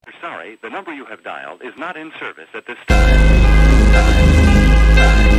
Sorry, the number you have dialed is not in service at this time.